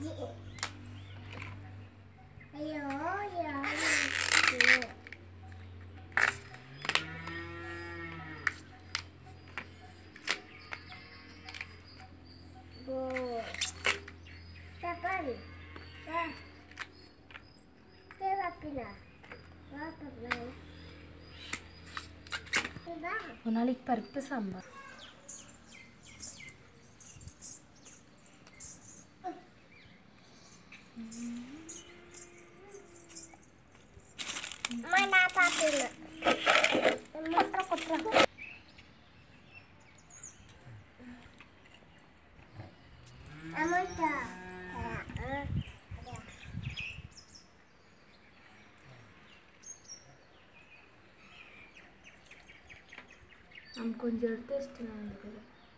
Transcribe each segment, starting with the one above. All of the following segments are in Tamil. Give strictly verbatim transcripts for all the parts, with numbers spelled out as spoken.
Ayo, ya. Go. Kapan? Ah. Kita pila. Apa pila? Kita. ஒரு நாளைக்கு பருப்பு sambar. Mana apa pila? Motor kotor. Amanta. हम கொஞ்சம் எடுத்து வச்சிட்டேன் அந்த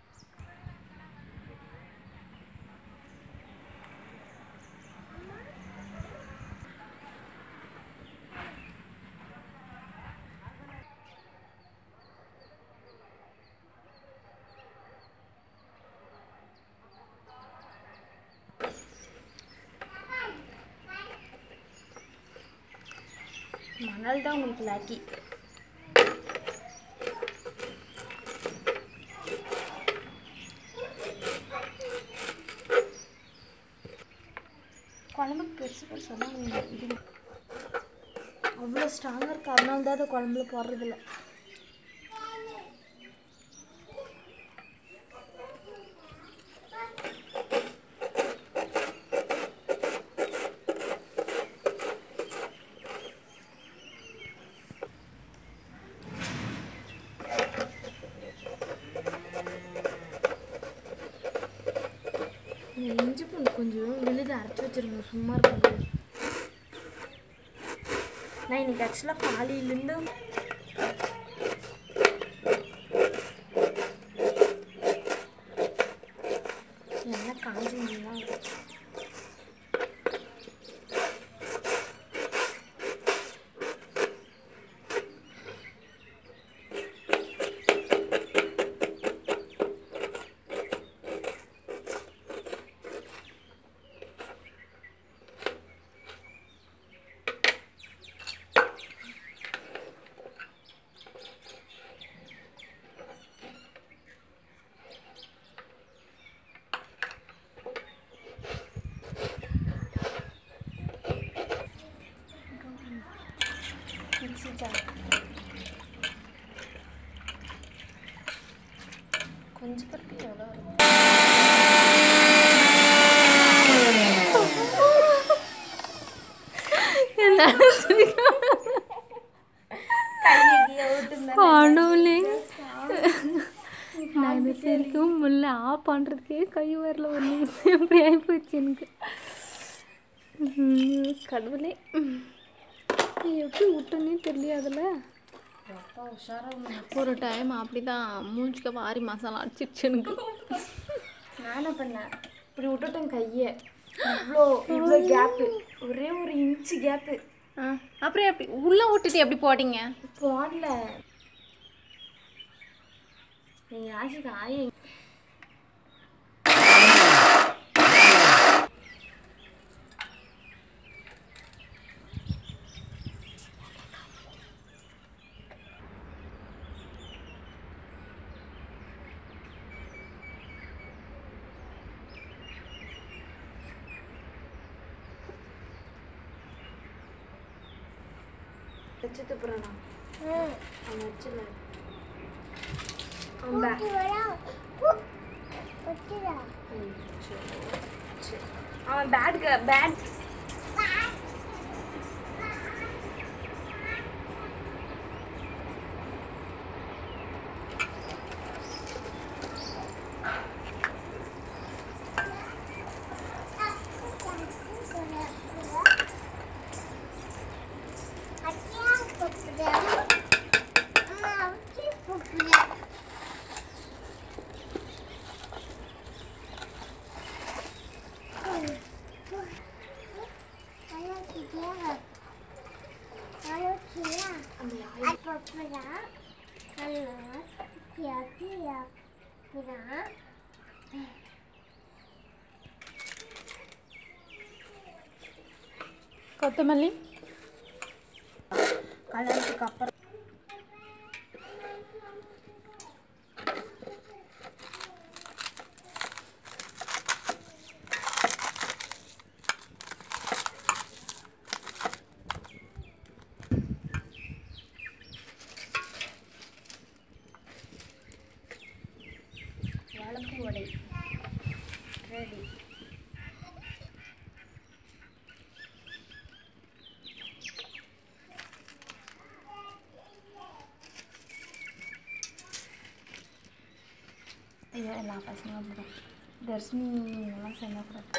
மணல் தான் உங்களுக்கு லாக்கி. குழம்புக்கு பெருசு பெருசாக இது அவ்வளோ ஸ்ட்ராங்காக இருக்குது. அதனால தான் அதை குழம்புல போடுறதில்ல. இஞ்சி பூண்டு கொஞ்சம் விழுது அரைச்சி வச்சிருங்க, சும்மா இருக்கும். நான் இன்னைக்கு ஆக்சுவலாக காலையிலேருந்து எல்லாம் காஞ்சிங்களா கொஞ்சம் பருப்பு எவ்வளோ வரும்? நான் சரிக்கும் முல்ல ஆஃப் பண்ணுறதுக்கே கை வரல. ஒரு நிமிஷம் எப்படி ஆகிப்போச்சு எனக்கு. கடவுளே, எப்படி விட்டுன்னே தெரியல. அதில் ஒரு டைம் அப்படி தான் மூஞ்சிக்க வாரி மசாலா அடிச்சிடுச்சு எனக்கு. நான் என்ன பண்ணேன், இப்படி விட்டுட்டேன் கையை. இவ்வளோ இவ்வளோ கேப்பு, ஒரே ஒரு இன்ச்சு கேப்பு. ஆ, அப்புறம் எப்படி உள்ளே விட்டுட்டு எப்படி போட்டீங்க? போடல. நீங்கள் ஆச்சுக்கு ஆய வச்சுட்டு போகிறேண்ணா. அவன் வச்சுல அவன் பேட்க்கு பேட் கொத்தமல்லி கலர்றதுக்கு அப்புறம் வாழைப்பூ வடை ரெடி. ஐயோ எல்லா பசங்களும் அப்படிதான். தர்ஷினி எல்லாம் செய்யக்கூடாது.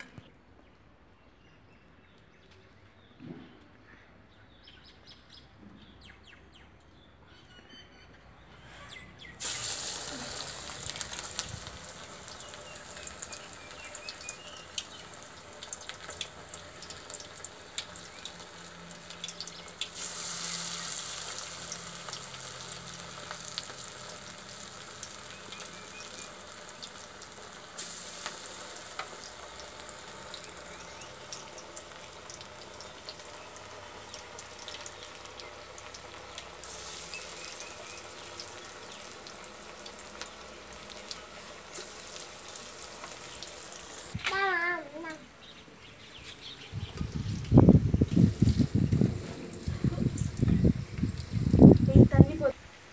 தண்ணி போ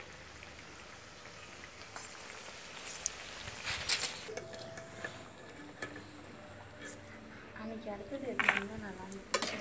அன்னைக்கு அடுத்தது எடுத்துருந்தா நல்லா இருந்துச்சு.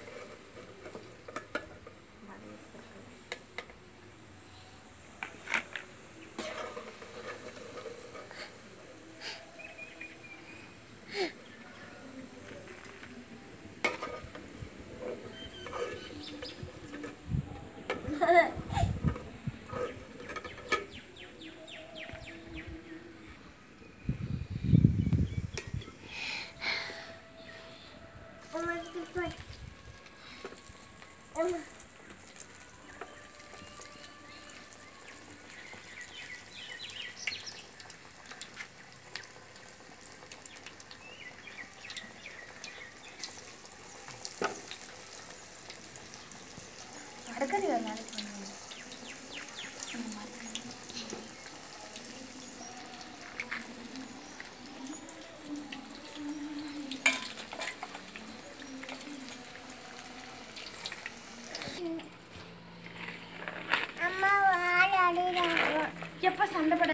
அடுக்கடி ஒரு நாளைக்கு பண்ணுவோம். அம்மா வாழ அடிக்கிறாங்க. எப்போ சண்டை பட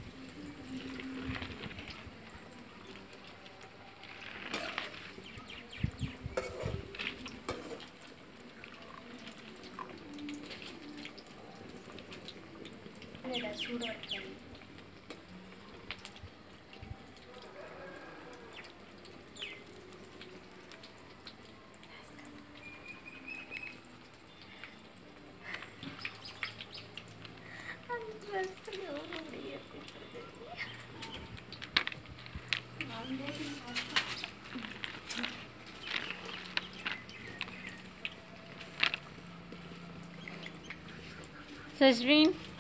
சூடாக இருக்காது. சஸ்வின்